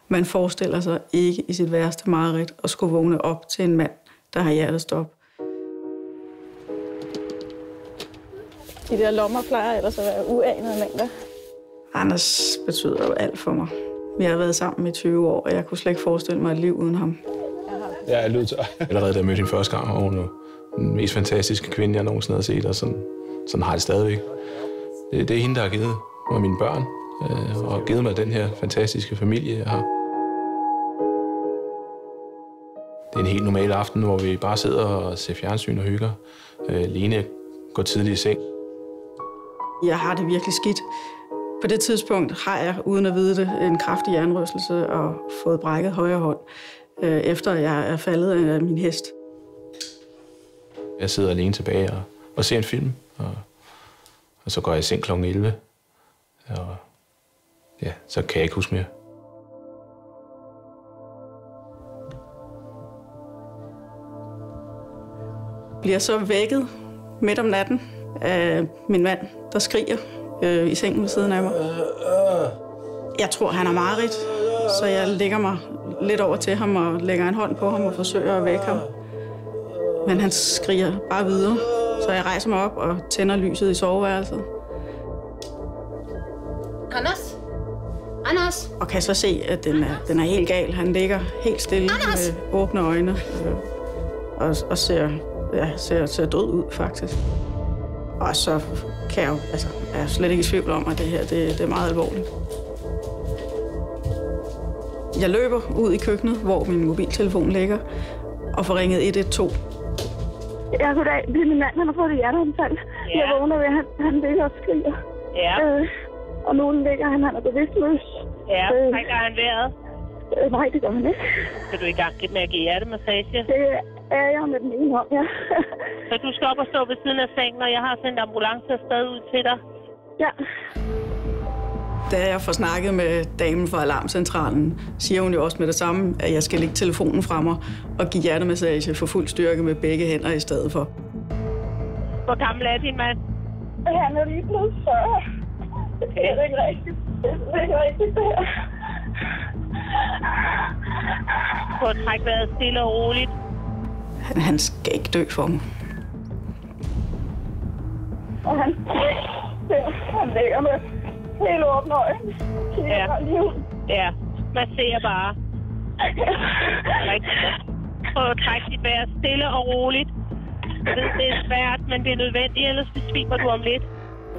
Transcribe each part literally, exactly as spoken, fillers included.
Man forestiller sig ikke i sit værste mareridt at skulle vågne op til en mand, der har hjertestop. De der lommer plejer ellers at være uanede mængder. Anders betyder jo alt for mig. Vi har været sammen i tyve år, og jeg kunne slet ikke forestille mig et liv uden ham. Jeg er lød allerede, da jeg mødte hende første gang, og hun er den mest fantastiske kvinde, jeg nogensinde har set, og sådan, sådan har jeg det stadigvæk. Det, det er hende, der har givet mig mine børn, øh, og givet mig den her fantastiske familie, jeg har. Det er en helt normal aften, hvor vi bare sidder og ser fjernsyn og hygger. Øh, Lene går tidligt i seng. Jeg har det virkelig skidt. På det tidspunkt har jeg, uden at vide det, en kraftig hjernerystelse og fået brækket højre hånd, øh, efter jeg er faldet af min hest. Jeg sidder alene tilbage og, og ser en film, og, og så går jeg i seng klokken elleve. Og ja, så kan jeg ikke huske mere. Bliver så vækket midt om natten af min mand, der skriger øh, i sengen ved siden af mig. Jeg tror, han er mareridt, så jeg lægger mig lidt over til ham og lægger en hånd på ham og forsøger at vække ham. Men han skriger bare videre, så jeg rejser mig op og tænder lyset i soveværelset. Anders? Anders? Og kan så se, at den er, den er helt gal. Han ligger helt stille Anders! med åbne øjne øh, og, og ser, ja, ser, ser død ud, faktisk. Og så kan jeg jo, altså, jeg er slet ikke i tvivl om, at det her det, det er meget alvorligt. Jeg løber ud i køkkenet, hvor min mobiltelefon ligger, og får ringet et et to. Ja, goddag. Det er min mand, han har fået et hjerteanfald. Ja. Jeg vågner ved, at han, han ligger og skriger. Ja. Øh, og nu ligger han, han er bevidstløs. Ja, øh, trækker han vejret? Øh, nej, det gør han ikke. Skal du i gang med at give hjertemassage? Det er jeg med den ene hånd, ja. Så du skal op og stå ved siden af sengen, og jeg har sendt ambulance afsted ud til dig? Ja. Da jeg får snakket med damen fra alarmcentralen, siger hun jo også med det samme, at jeg skal lægge telefonen fra mig og give hjertemassage for fuld styrke med begge hænder i stedet for. Hvor gammel er din mand? Han er lige blevet fyrre. Det er ikke rigtigt. Det er ikke rigtigt, det her. Prøv at trække vejret stille og roligt. Han, han skal ikke dø for mig. Og han, han ligger med helt åbne øjne. Ja. Ja, man ser bare. Prøv at trække dit vejr stille og roligt. Jeg ved, det er svært, men det er nødvendigt, ellers besvimer du om lidt.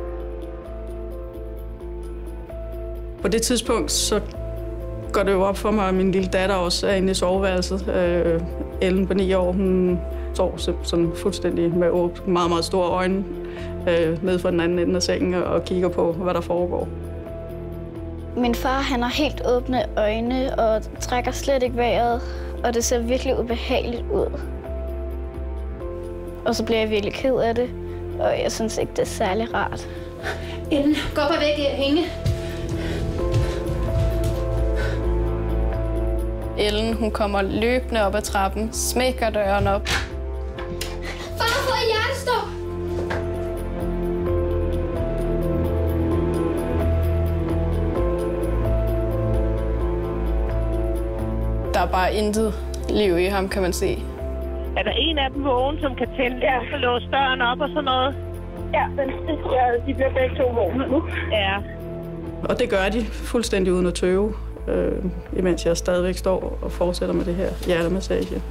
På det tidspunkt, så går det jo op for mig, at min lille datter også er inde i soveværelset. Øh, Ellen på ni år, hun står sådan fuldstændig med meget, meget store øjne øh, nede fra den anden ende af sengen og kigger på, hvad der foregår. Min far, han har helt åbne øjne og trækker slet ikke vejret, og det ser virkelig ubehageligt ud. Og så bliver jeg virkelig ked af det, og jeg synes ikke, det er særlig rart. Ellen, gå op og væk, Inge. Ellen, hun kommer løbende op ad trappen, smækker døren op. Far, få hjertestop! Der er bare intet liv i ham, kan man se. Er der en af dem vågen, som kan tænde Ja. og låse døren op og sådan noget? Ja, men ja, de bliver begge to vågne nu. Ja. Og det gør de fuldstændig uden at tøve, øh, imens jeg stadigvæk står og fortsætter med det her hjertemassage.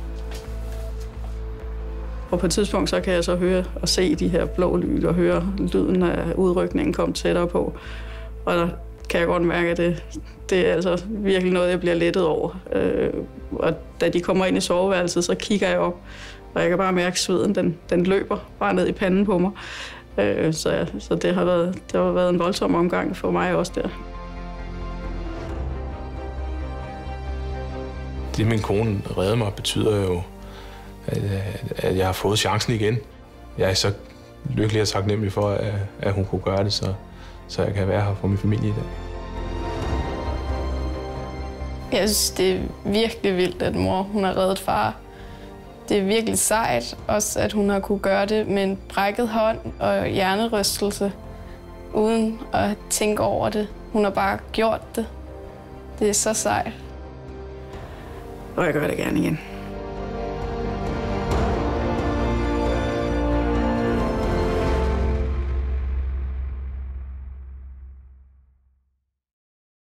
Og på et tidspunkt så kan jeg så høre og se de her blå lys og høre lyden af udrykningen komme tættere på. Og der kan jeg godt mærke, at det, det er altså virkelig noget, jeg bliver lettet over. Øh, og da de kommer ind i soveværelset, så kigger jeg op, og jeg kan bare mærke, at sveden den, den løber bare ned i panden på mig. Øh, så så det, har været, det har været en voldsom omgang for mig også der. Det, min kone redder mig, betyder jo, at, at jeg har fået chancen igen. Jeg er så lykkelig og taknemmelig for, at, at hun kunne gøre det, så, så jeg kan være her for min familie i dag. Jeg synes, det er virkelig vildt, at mor hun har reddet far. Det er virkelig sejt, også at hun har kunne gøre det med en brækket hånd og hjernerystelse, uden at tænke over det. Hun har bare gjort det. Det er så sejt. og jeg gør det gerne igen.